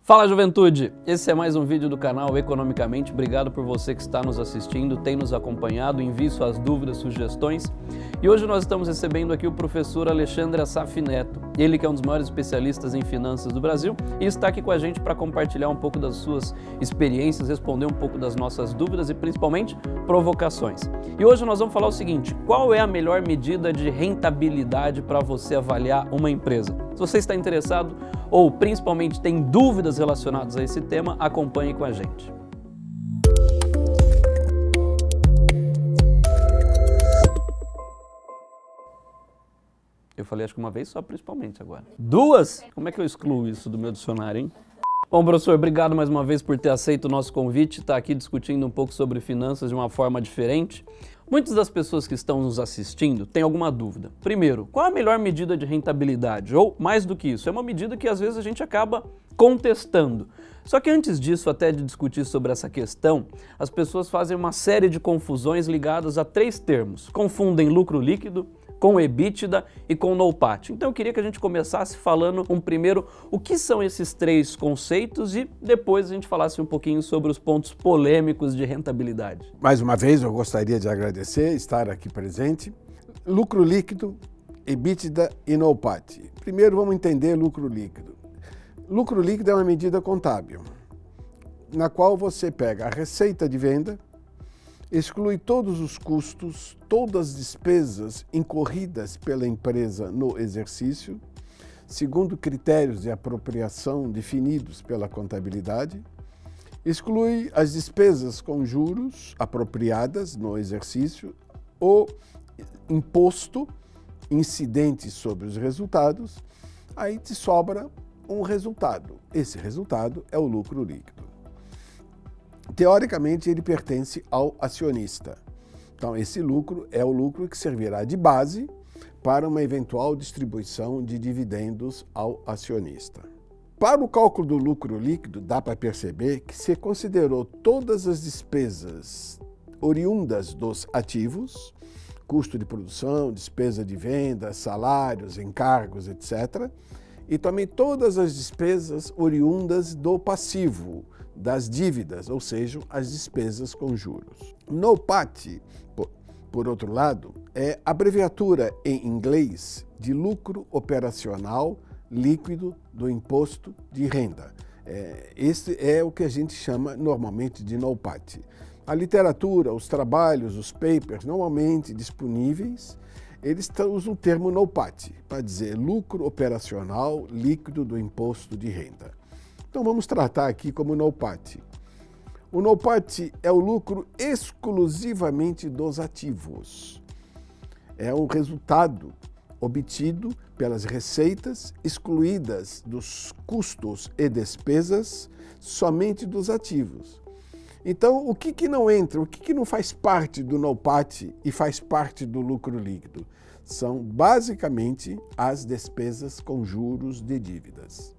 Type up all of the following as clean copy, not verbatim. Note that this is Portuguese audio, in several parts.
Fala, juventude! Esse é mais um vídeo do canal Economicamente. Obrigado por você que está nos assistindo, tem nos acompanhado, envie suas dúvidas, sugestões. E hoje nós estamos recebendo aqui o professor Alexandre Assaf Neto, ele que é um dos maiores especialistas em finanças do Brasil e está aqui com a gente para compartilhar um pouco das suas experiências, responder um pouco das nossas dúvidas e principalmente provocações. E hoje nós vamos falar o seguinte: qual é a melhor medida de rentabilidade para você avaliar uma empresa? Se você está interessado ou principalmente tem dúvidas relacionadas a esse tema, acompanhe com a gente. Eu falei acho que uma vez só, principalmente agora. Duas? Como é que eu excluo isso do meu dicionário, hein? Bom, professor, obrigado mais uma vez por ter aceito o nosso convite, estar aqui discutindo um pouco sobre finanças de uma forma diferente. Muitas das pessoas que estão nos assistindo têm alguma dúvida. Primeiro, qual a melhor medida de rentabilidade? Ou, mais do que isso, é uma medida que às vezes a gente acaba contestando. Só que antes disso, até de discutir sobre essa questão, as pessoas fazem uma série de confusões ligadas a três termos. Confundem lucro líquido com EBITDA e com NOPAT. Então eu queria que a gente começasse falando primeiro o que são esses três conceitos e depois a gente falasse um pouquinho sobre os pontos polêmicos de rentabilidade. Mais uma vez eu gostaria de agradecer estar aqui presente. Lucro líquido, EBITDA e NOPAT. Primeiro vamos entender lucro líquido. Lucro líquido é uma medida contábil, na qual você pega a receita de venda, exclui todos os custos, todas as despesas incorridas pela empresa no exercício, segundo critérios de apropriação definidos pela contabilidade, exclui as despesas com juros apropriadas no exercício, o imposto incidente sobre os resultados, aí te sobra um resultado. Esse resultado é o lucro líquido. Teoricamente, ele pertence ao acionista. Então, esse lucro é o lucro que servirá de base para uma eventual distribuição de dividendos ao acionista. Para o cálculo do lucro líquido, dá para perceber que se considerou todas as despesas oriundas dos ativos, custo de produção, despesa de venda, salários, encargos, etc., e também todas as despesas oriundas do passivo, das dívidas, ou seja, as despesas com juros. NOPAT, por outro lado, é abreviatura em inglês de lucro operacional líquido do imposto de renda. Esse é o que a gente chama normalmente de NOPAT. A literatura, os trabalhos, os papers normalmente disponíveis, eles usam o termo NOPAT para dizer lucro operacional líquido do imposto de renda. Então vamos tratar aqui como NOPAT. O NOPAT é o lucro exclusivamente dos ativos. É um resultado obtido pelas receitas excluídas dos custos e despesas somente dos ativos. Então, o que não entra, o que não faz parte do NOPAT e faz parte do lucro líquido? São basicamente as despesas com juros de dívidas.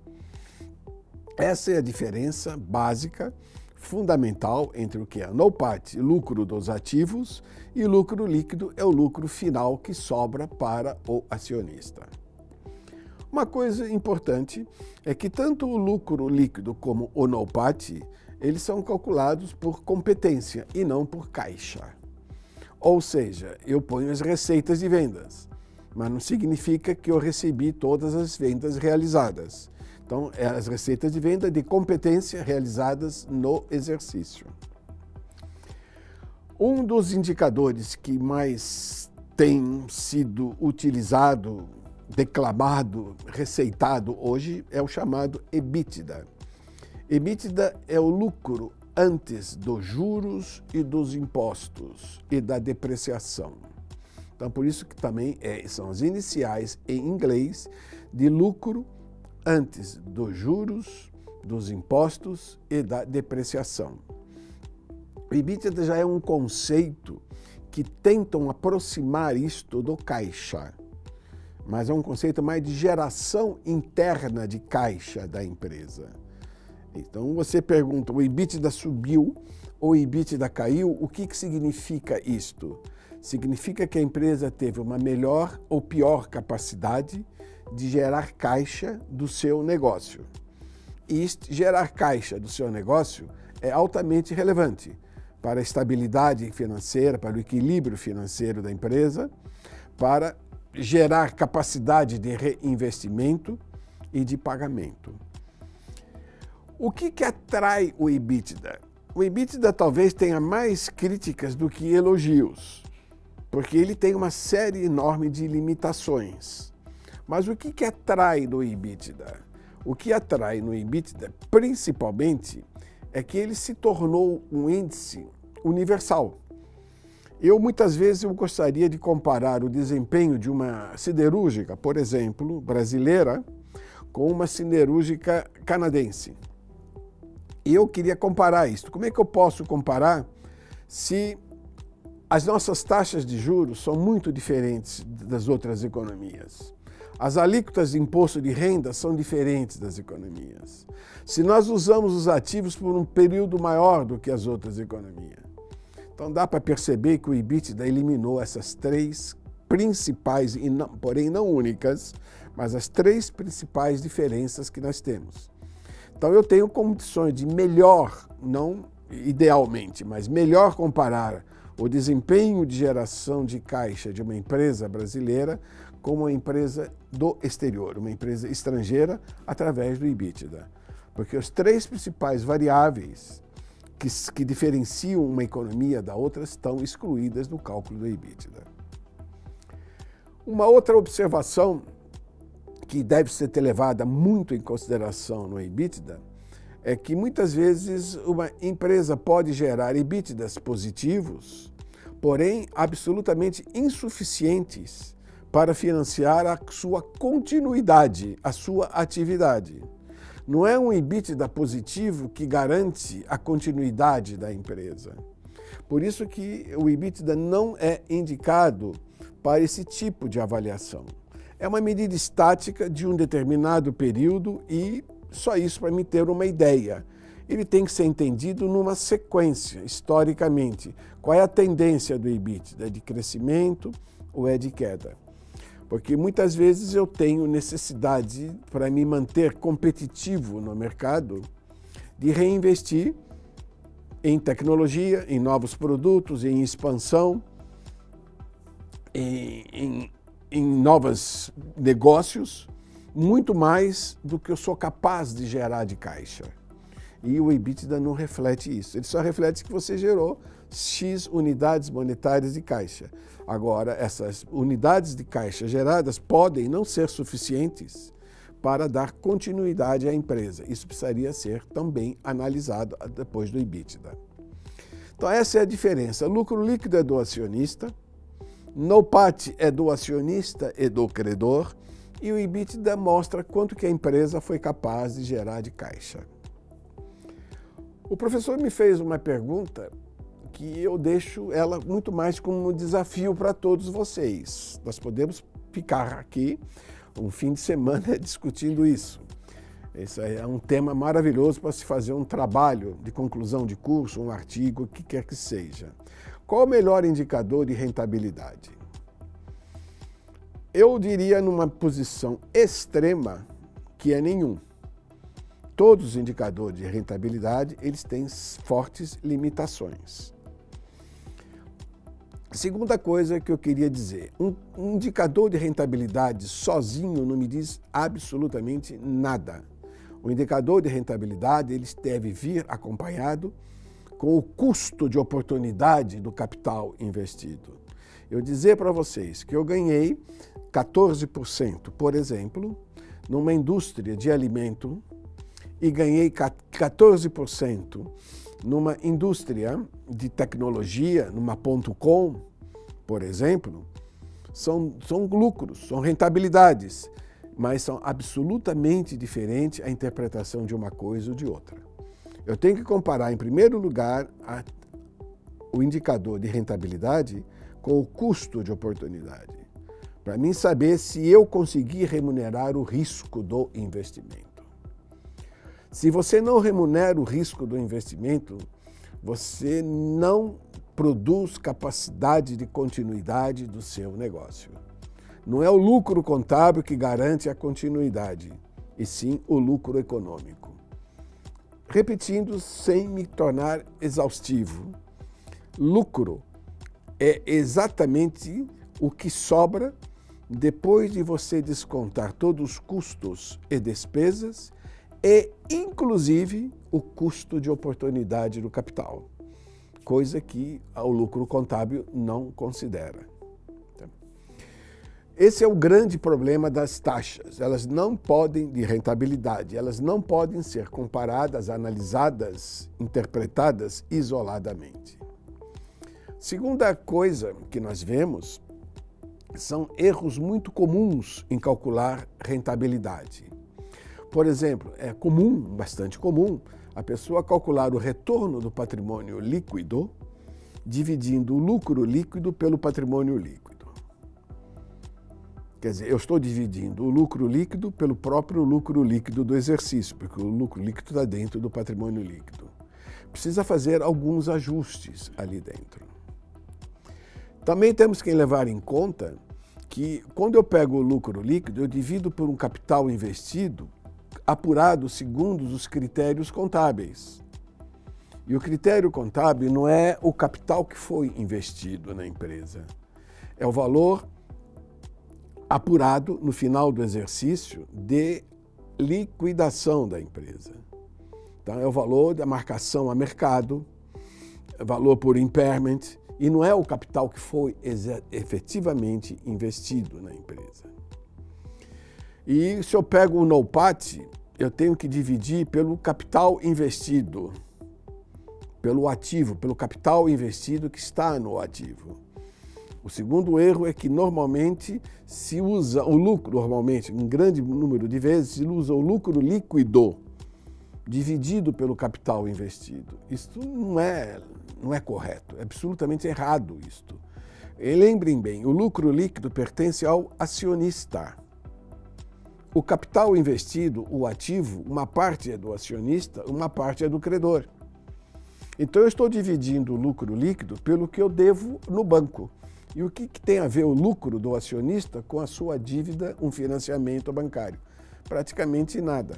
Essa é a diferença básica, fundamental entre o que é NOPAT, lucro dos ativos, e lucro líquido é o lucro final que sobra para o acionista. Uma coisa importante é que tanto o lucro líquido como o NOPAT, eles são calculados por competência e não por caixa. Ou seja, eu ponho as receitas de vendas, mas não significa que eu recebi todas as vendas realizadas. Então, é as receitas de venda de competência realizadas no exercício. Um dos indicadores que mais tem sido utilizado, declamado, receitado hoje é o chamado EBITDA. EBITDA é o lucro antes dos juros e dos impostos e da depreciação. Então, por isso que também são as iniciais em inglês de lucro antes dos juros, dos impostos e da depreciação. O EBITDA já é um conceito que tentam aproximar isto do caixa, mas é um conceito mais de geração interna de caixa da empresa. Então você pergunta, o EBITDA subiu ou o EBITDA caiu, o que significa isto? Significa que a empresa teve uma melhor ou pior capacidade de gerar caixa do seu negócio. E gerar caixa do seu negócio é altamente relevante para a estabilidade financeira, para o equilíbrio financeiro da empresa, para gerar capacidade de reinvestimento e de pagamento. O que atrai o EBITDA? O EBITDA talvez tenha mais críticas do que elogios, porque ele tem uma série enorme de limitações. Mas o que atrai no EBITDA? O que atrai no EBITDA, principalmente, é que ele se tornou um índice universal. Muitas vezes, eu gostaria de comparar o desempenho de uma siderúrgica, por exemplo, brasileira, com uma siderúrgica canadense. E eu queria comparar isso. Como é que eu posso comparar se as nossas taxas de juros são muito diferentes das outras economias? As alíquotas de imposto de renda são diferentes das economias. Se nós usamos os ativos por um período maior do que as outras economias. Então dá para perceber que o EBITDA eliminou essas três principais, porém não únicas, mas as três principais diferenças que nós temos. Então eu tenho condições de melhor, não idealmente, mas melhor comparar o desempenho de geração de caixa de uma empresa brasileira com uma empresa do exterior, uma empresa estrangeira, através do EBITDA. Porque as três principais variáveis que diferenciam uma economia da outra estão excluídas do cálculo do EBITDA. Uma outra observação que deve ser levada muito em consideração no EBITDA é que muitas vezes uma empresa pode gerar EBITDAs positivos, porém absolutamente insuficientes para financiar a sua continuidade, a sua atividade. Não é um EBITDA positivo que garante a continuidade da empresa. Por isso que o EBITDA não é indicado para esse tipo de avaliação. É uma medida estática de um determinado período e só isso para me ter uma ideia. Ele tem que ser entendido numa sequência, historicamente. Qual é a tendência do EBITDA? É de crescimento ou é de queda? Porque muitas vezes eu tenho necessidade, para me manter competitivo no mercado, de reinvestir em tecnologia, em novos produtos, em expansão, em novos negócios, muito mais do que eu sou capaz de gerar de caixa. E o EBITDA não reflete isso. Ele só reflete que você gerou X unidades monetárias de caixa. Agora, essas unidades de caixa geradas podem não ser suficientes para dar continuidade à empresa. Isso precisaria ser também analisado depois do EBITDA. Então, essa é a diferença. Lucro líquido é do acionista, NOPAT é do acionista e do credor, e o EBITDA mostra quanto que a empresa foi capaz de gerar de caixa. O professor me fez uma pergunta que eu deixo ela muito mais como um desafio para todos vocês. Nós podemos ficar aqui um fim de semana discutindo isso. Esse é um tema maravilhoso para se fazer um trabalho de conclusão de curso, um artigo, o que quer que seja. Qual o melhor indicador de rentabilidade? Eu diria numa posição extrema que é nenhum. Todos os indicadores de rentabilidade, eles têm fortes limitações. Segunda coisa que eu queria dizer, um indicador de rentabilidade sozinho não me diz absolutamente nada. O indicador de rentabilidade ele deve vir acompanhado com o custo de oportunidade do capital investido. Eu dizer para vocês que eu ganhei 14%, por exemplo, numa indústria de alimento e ganhei 14% numa indústria de tecnologia, numa .com, por exemplo, são lucros, são rentabilidades, mas são absolutamente diferentes a interpretação de uma coisa ou de outra. Eu tenho que comparar, em primeiro lugar, o indicador de rentabilidade com o custo de oportunidade, para mim saber se eu conseguir remunerar o risco do investimento. Se você não remunera o risco do investimento, você não produz capacidade de continuidade do seu negócio. Não é o lucro contábil que garante a continuidade, e sim o lucro econômico. Repetindo, sem me tornar exaustivo, lucro é exatamente o que sobra depois de você descontar todos os custos e despesas e, inclusive, o custo de oportunidade do capital, coisa que o lucro contábil não considera. Esse é o grande problema das taxas. Elas não podem, de rentabilidade, elas não podem ser comparadas, analisadas, interpretadas isoladamente. Segunda coisa que nós vemos são erros muito comuns em calcular rentabilidade. Por exemplo, é comum, bastante comum, a pessoa calcular o retorno do patrimônio líquido dividindo o lucro líquido pelo patrimônio líquido. Quer dizer, eu estou dividindo o lucro líquido pelo próprio lucro líquido do exercício, porque o lucro líquido está dentro do patrimônio líquido. Precisa fazer alguns ajustes ali dentro. Também temos que levar em conta que, quando eu pego o lucro líquido, eu divido por um capital investido apurado segundo os critérios contábeis. E o critério contábil não é o capital que foi investido na empresa, é o valor apurado no final do exercício de liquidação da empresa. Então, é o valor da marcação a mercado, valor por impairment, e não é o capital que foi efetivamente investido na empresa. E se eu pego o NOPAT, eu tenho que dividir pelo capital investido, pelo ativo, pelo capital investido que está no ativo. O segundo erro é que normalmente se usa o lucro, um grande número de vezes, se usa o lucro líquido dividido pelo capital investido. Isso não é correto, é absolutamente errado isto. E lembrem bem, o lucro líquido pertence ao acionista. O capital investido, o ativo, uma parte é do acionista, uma parte é do credor. Então eu estou dividindo o lucro líquido pelo que eu devo no banco. E o que tem a ver o lucro do acionista com a sua dívida, um financiamento bancário? Praticamente nada.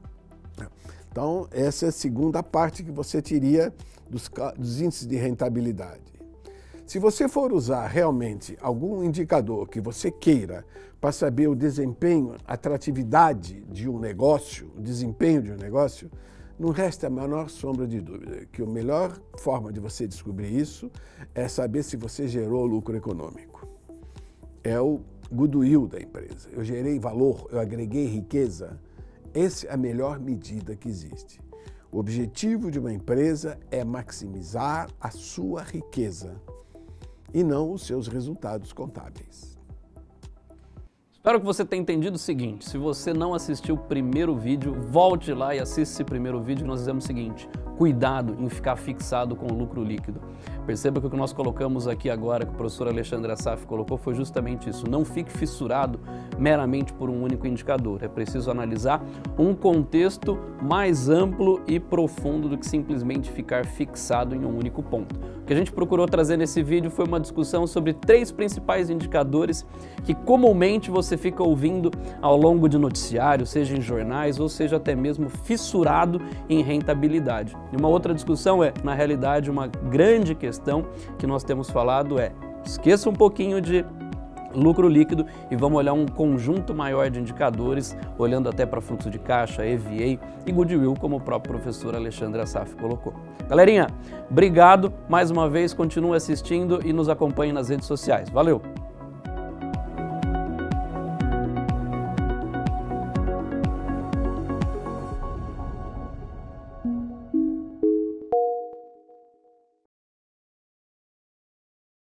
Então, essa é a segunda parte que você teria dos índices de rentabilidade. Se você for usar realmente algum indicador que você queira para saber o desempenho, a atratividade de um negócio, o desempenho de um negócio, não resta a menor sombra de dúvida que a melhor forma de você descobrir isso é saber se você gerou lucro econômico. É o goodwill da empresa. Eu gerei valor, eu agreguei riqueza. Essa é a melhor medida que existe. O objetivo de uma empresa é maximizar a sua riqueza e não os seus resultados contábeis. Espero que você tenha entendido o seguinte: se você não assistiu o primeiro vídeo, volte lá e assista esse primeiro vídeo que nós dizemos o seguinte: cuidado em ficar fixado com o lucro líquido. Perceba que o que nós colocamos aqui agora, que o professor Alexandre Assaf colocou, foi justamente isso. Não fique fissurado meramente por um único indicador. É preciso analisar um contexto mais amplo e profundo do que simplesmente ficar fixado em um único ponto. O que a gente procurou trazer nesse vídeo foi uma discussão sobre 3 principais indicadores que comumente você fica ouvindo ao longo de noticiários, seja em jornais ou seja até mesmo fissurado em rentabilidade. E uma outra discussão é, na realidade, uma grande questão que nós temos falado é: esqueça um pouquinho de lucro líquido e vamos olhar um conjunto maior de indicadores, olhando até para fluxo de caixa, EVA e goodwill, como o próprio professor Alexandre Assaf colocou. Galerinha, obrigado mais uma vez, continue assistindo e nos acompanhe nas redes sociais. Valeu!